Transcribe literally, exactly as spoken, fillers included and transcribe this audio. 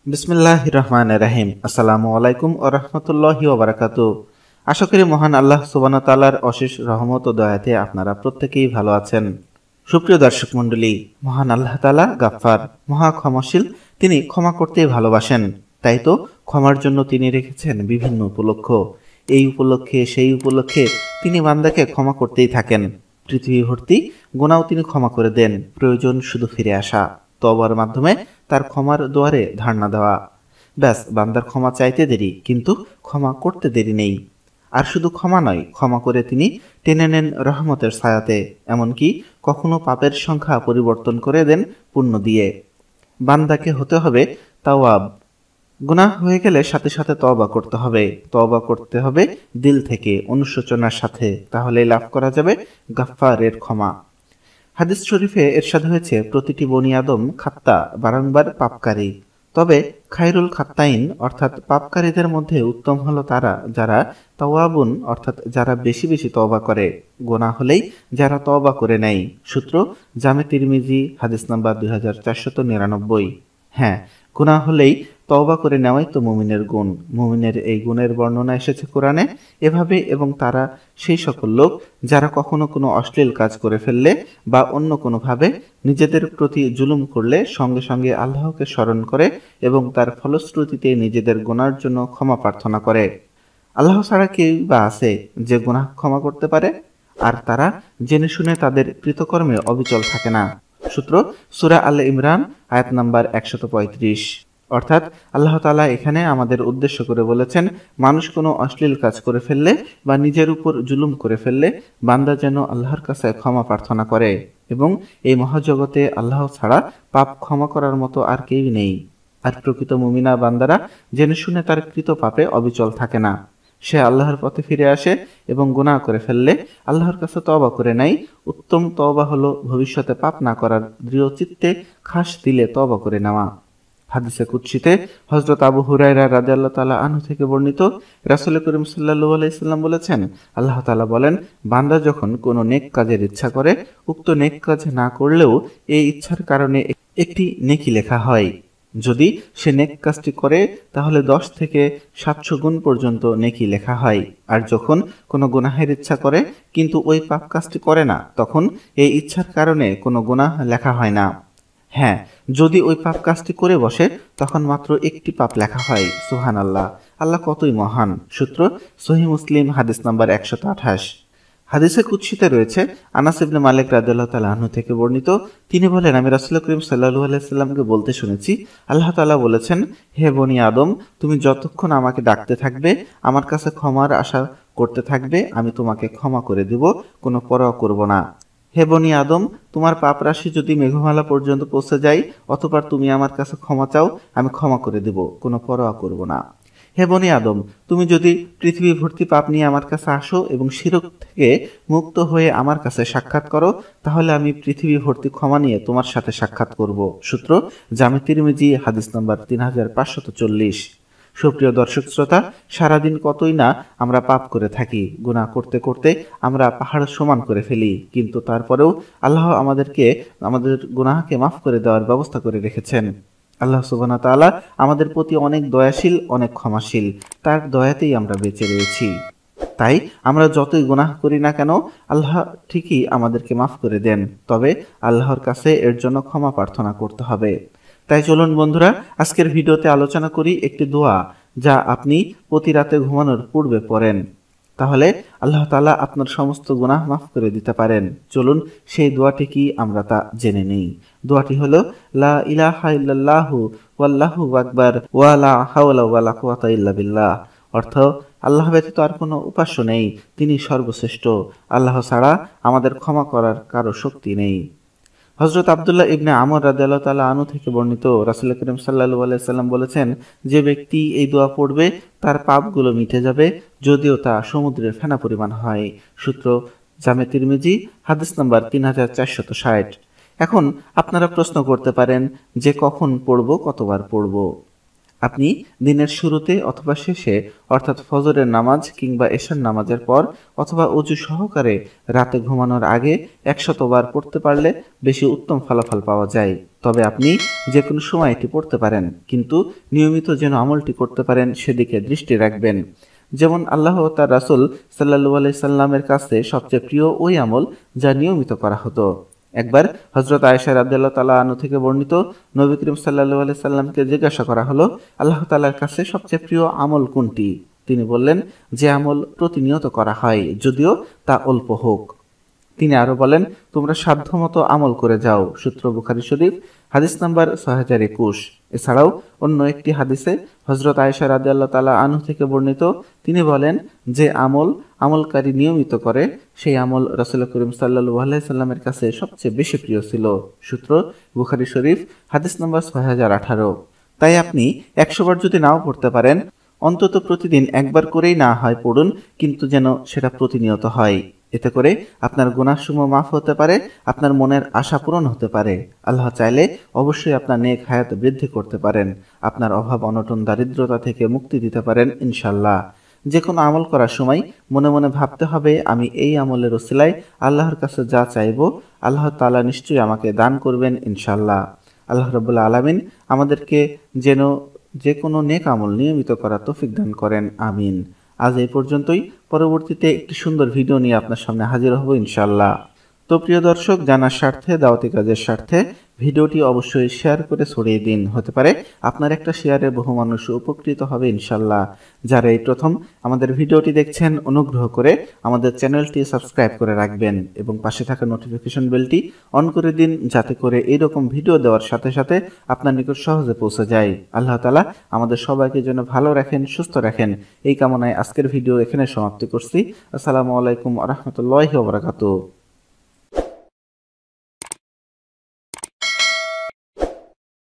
বিসমিল্লাহির রহমানির রহিম। আসসালামু আলাইকুম ওয়া রাহমাতুল্লাহি ওয়া বারাকাতুহু। আশা করি মহান আল্লাহ সুবহানাহু ওয়া তাআলার অশেষ রহমত ও দয়াতে আপনারা প্রত্যেকেই ভালো আছেন। সুপ্রিয় দর্শক মণ্ডলী, মহান আল্লাহ তাআলা গাফফার, মহা ক্ষমাশীল। তিনি ক্ষমা করতেই ভালোবাসেন। তাই তো ক্ষমার জন্য তিনি রেখেছেন বিভিন্ন উপলক্ষ। এই উপলক্ষে সেই উপলক্ষে তিনি বান্দাকে ক্ষমা করতেই থাকেন। পৃথিবী ভর্তি গুনাহ তিনি ক্ষমা করে দেন। প্রয়োজন শুধু ফিরে আসা, তওবার মাধ্যমে তার ক্ষমার দুয়ারে ধারণা দেওয়া। ব্যাস, বান্দার ক্ষমা চাইতে দেরি, কিন্তু ক্ষমা করতে দেরি নেই। আর শুধু ক্ষমা নয়, ক্ষমা করে তিনি টেনে নেন রহমতের ছায়াতে। এমনকি কখনো পাপের সংখ্যা পরিবর্তন করে দেন পুণ্য দিয়ে। বান্দাকে হতে হবে তাওয়াব। গুনাহ হয়ে গেলে সাথে সাথে তওবা করতে হবে। তওবা করতে হবে দিল থেকে, অনুশোচনার সাথে। তাহলেই লাভ করা যাবে গাফফারের ক্ষমা। হাদিস শরীফে এরশাদ হয়েছে, প্রতিটি বনি আদম খাত্তা, বারংবার পাপকারী। তবে খায়রুল খাত্তাইন অর্থাৎ পাপকারীদের মধ্যে উত্তম হলো তারা যারা তাওয়াবুন অর্থাৎ যারা বেশি বেশি তওবা করে। গুনাহ হলেই যারা তওবা করে নেয়। সূত্র জামে তিরমিজি, হাদিস নাম্বার দুই হাজার চারশত নিরানব্বই। হ্যাঁ, গুনাহ হলেই তওবা করে নেওয়াই তো মুমিনের গুণ। মুমিনের এই গুণের বর্ণনা এসেছে কোরআনে এভাবে, এবং তারা সেই সকল লোক যারা কখনো কোনো অশ্লীল কাজ করে ফেললে বা অন্য কোনোভাবে নিজেদের প্রতি জুলুম করলে সঙ্গে সঙ্গে আল্লাহকে স্মরণ করে এবং তার ফলশ্রুতিতে নিজেদের গুনার জন্য ক্ষমা প্রার্থনা করে। আল্লাহ ছাড়া কেউ বা আছে যে গুনাহ ক্ষমা করতে পারে? আর তারা জেনে শুনে তাদের কৃতকর্মে অবিচল থাকে না। সূত্র সূরা আল ইমরান, আয়াত নাম্বার একশত পঁয়ত্রিশ। অর্থাৎ আল্লাহ তাআলা এখানে আমাদের উদ্দেশ্য করে বলেছেন, মানুষ কোনো অশ্লীল কাজ করে ফেললে বা নিজের উপর জুলুম করে ফেললে বান্দা যেন আল্লাহর কাছে ক্ষমা প্রার্থনা করে। এবং এই মহাজগতে আল্লাহ ছাড়া পাপ ক্ষমা করার মতো আর কেউ নেই। আর প্রকৃত মুমিনা বান্দারা জেনে শুনে তার কৃত পাপে অবিচল থাকে না। সে আল্লাহর পথে ফিরে আসে এবং গুনাহ করে ফেললে আল্লাহর কাছে তওবা করে নেয়। উত্তম তওবা হলো ভবিষ্যতে পাপ না করার দৃঢ় চিত্তে খাস দিলে তওবা করে নেওয়া। হাদিসে কুদসিতে হযরত আবু হুরায়রা রাদিয়াল্লাহু তাআলা আনহু থেকে বর্ণিত, রাসূল করিম সাল্লাল্লাহু আলাইহি সাল্লাম বলেছেন, আল্লাহ তাআলা বলেন, বান্দা যখন কোনো নেক কাজের ইচ্ছা করে, উক্ত নেক কাজ না করলেও এই ইচ্ছার কারণে একটি নেকি লেখা হয়। যদি সে নেক কাজটি করে তাহলে দশ থেকে সাতশো গুণ পর্যন্ত নেকি লেখা হয়। আর যখন কোনো গুনাহের ইচ্ছা করে কিন্তু ওই পাপ কাজটি করে না, তখন এই ইচ্ছার কারণে কোনো গুনাহ লেখা হয় না। হ্যাঁ, যদি ওই পাপ কাজটি করে বসে তখন মাত্র একটি পাপ লেখা হয়। সুবহানাল্লাহ, আল্লাহ কতই মহান। সূত্র সহিহ মুসলিম, হাদিস নাম্বার একশত আঠাশ। হাদিসে কুদসিতে রয়েছে, আনাস ইবনে মালিক রাদিয়াল্লাহু তাআলা আনহু থেকে বর্ণিত, তিনি বলেন, আমি রাসূল করিম সাল্লাল্লাহু আলাইহি সাল্লামকে বলতে শুনেছি, আল্লাহ তাআলা বলেছেন, হে বনি আদম, তুমি যতক্ষণ আমাকে ডাকতে থাকবে, আমার কাছে ক্ষমার আশা করতে থাকবে, আমি তোমাকে ক্ষমা করে দেব, কোনো পরোয়া করব না। হে বনি আদম, তোমার পাপ রাশি যদি মেঘমালা পর্যন্ত পৌঁছে যায়, অতঃপর তুমি আমার কাছে ক্ষমা চাও, আমি ক্ষমা করে দেব, কোনো পরোয়া করব না। হে বনি আদম, তুমি যদি পৃথিবী ভর্তি পাপ নিয়ে আমার কাছে আসো এবং শিরক থেকে মুক্ত হয়ে আমার কাছে সাক্ষাৎ করো, তাহলে আমি পৃথিবী ভর্তি ক্ষমা নিয়ে তোমার সাথে সাক্ষাৎ করব। সূত্র জামে তিরমিজি, হাদিস নাম্বার তিন হাজার পাঁচশত চল্লিশ। সুপ্রিয় দর্শক শ্রোতা, সারাদিন কতই না আমরা পাপ করে থাকি। গুনাহ করতে করতে আমরা পাহাড় সমান করে ফেলি, কিন্তু তারপরেও আল্লাহ আমাদেরকে আমাদের গুনাহকে মাফ করে দেওয়ার ব্যবস্থা করে রেখেছেন। আল্লাহ সুবহানাহু ওয়া তাআলা আমাদের প্রতি অনেক দয়াশীল, অনেক ক্ষমাশীল। তার দয়াতেই আমরা বেঁচে রয়েছি। তাই আমরা যতই গুনাহ করি না কেন, আল্লাহ ঠিকই আমাদেরকে মাফ করে দেন। তবে আল্লাহর কাছে এর জন্য ক্ষমা প্রার্থনা করতে হবে। তাই চলুন বন্ধুরা, আজকের ভিডিওতে আলোচনা করি একটি দোয়া, যা আপনি প্রতি রাতে ঘুমানোর পূর্বে পড়েন। তাহলে আল্লাহ তাআলা আপনার সমস্ত গুনাহ মাফ করে দিতে পারেন। চলুন সেই দোয়াটি কি আমরা তা জেনে নেই। দোয়াটি হলো, লা ইলাহা ইল্লাল্লাহু ওয়াল্লাহু আকবার ওয়া লা হাওলা ওয়া লা কুওয়াতা ইল্লা বিল্লাহ। অর্থ, আল্লাহ ব্যতীত আর কোনো উপাস্য নেই, তিনি সর্বশ্রেষ্ঠ। আল্লাহ ছাড়া আমাদের ক্ষমা করার কারো শক্তি নেই। হযরত আব্দুল্লাহ ইবনে আমর রাদিয়াল্লাহু তাআলা আনহু থেকে বর্ণিত, রাসূল করিম সাল্লাল্লাহু আলাইহি সাল্লাম বলেছেন, যে ব্যক্তি এই দোয়া পড়বে তার পাপগুলো মিটে যাবে, যদিও তা সমুদ্রের ফেনা পরিমাণ হয়। সূত্র জামে তিরমিজি, হাদিস নাম্বার তিন হাজার চারশত ষাট। এখন আপনারা প্রশ্ন করতে পারেন যে কখন পড়ব, কতবার পড়ব? আপনি দিনের শুরুতে অথবা শেষে, অর্থাৎ ফজরের নামাজ কিংবা এশার নামাজের পর, অথবা ওযু সহকারে রাতে ঘুমানোর আগে একশতবার পড়তে পারলে বেশি উত্তম ফলাফল পাওয়া যায়। তবে আপনি যে কোনো সময় এটি পড়তে পারেন, কিন্তু নিয়মিত যেন আমলটি করতে পারেন সেদিকে দৃষ্টি রাখবেন। যেমন আল্লাহ ও তার রাসূল সাল্লাল্লাহু আলাইহি সাল্লামের কাছে সবচেয়ে প্রিয় ওই আমল যা নিয়মিত করা হতো। একবার হযরত আয়েশা রাদিয়াল্লাহু তাআলা আনহা থেকে বর্ণিত, নবী করিম সাল্লাল্লাহু আলাইহি সাল্লামকে জিজ্ঞাসা করা হলো, আল্লাহ তাআলার কাছে সবচেয়ে প্রিয় আমল কোনটি? তিনি বললেন, যে আমল প্রতিনিয়ত করা হয়, যদিও তা অল্প হোক। তিনি আরো বলেন, তোমরা সাধ্যমতো আমল করে যাও। সূত্র বুখারী শরীফ, হাদিস নাম্বার ছয় হাজার একুশ। এছাড়াও অন্য একটি হাদিসে হযরত আয়েশা রাদিয়াল্লাহু তাআলা আনহা থেকে বর্ণিত, তিনি বলেন, যে আমল আমলকারী নিয়মিত করে সেই আমল রাসূল করিম সাল্লাল্লাহু আলাইহি সাল্লামের কাছে সবচেয়ে বেশি প্রিয় ছিল। সূত্র বুখারী শরীফ, হাদিস নাম্বার ছয় হাজার আঠারো। তাই আপনি একশো বার যদি নাও পড়তে পারেন, অন্তত প্রতিদিন একবার করেই না হয় পড়ুন, কিন্তু যেন সেটা প্রতিনিয়ত হয়। এতে করে আপনার গুনাহসমূহ মাফ হতে পারে, আপনার মনের আশা পূরণ হতে পারে। আল্লাহ চাইলে অবশ্যই আপনার নেক হায়াত বৃদ্ধি করতে পারেন, আপনার অভাব অনটন দারিদ্রতা থেকে মুক্তি দিতে পারেন ইনশাল্লাহ। যে কোনো আমল করার সময় মনে মনে ভাবতে হবে, আমি এই আমলের ওসিলায় আল্লাহর কাছে যা চাইব, আল্লাহ তাআলা নিশ্চয়ই আমাকে দান করবেন ইনশাল্লাহ। আল্লাহ রাব্বুল আলামিন আমাদেরকে যেন যে কোনো নেক আমল নিয়মিত করার তৌফিক দান করেন, আমিন। আজ এই পর্যন্তই। পরবর্তীতে একটি সুন্দর ভিডিও নিয়ে আপনার সামনে হাজির হব ইনশাল্লাহ। তো প্রিয় দর্শক, জানার স্বার্থে, দাওয়াতি কাজের স্বার্থে ভিডিওটি অবশ্যই শেয়ার করে ছড়িয়ে দিন। হতে পারে আপনার একটা শেয়ারে বহু মানুষ উপকৃত হবে ইনশাল্লাহ। যারা এই প্রথম আমাদের ভিডিওটি দেখছেন, অনুগ্রহ করে আমাদের চ্যানেলটি সাবস্ক্রাইব করে রাখবেন এবং পাশে থাকা নোটিফিকেশন বেলটি অন করে দিন, যাতে করে এইরকম ভিডিও দেওয়ার সাথে সাথে আপনার নিকট সহজে পৌঁছে যায়। আল্লাহ তাআলা আমাদের সবাইকে যেন ভালো রাখেন, সুস্থ রাখেন, এই কামনায় আজকের ভিডিও এখানে সমাপ্তি করছি। আসসালামু আলাইকুম ওয়া রাহমাতুল্লাহি ওয়া বারাকাতুহু।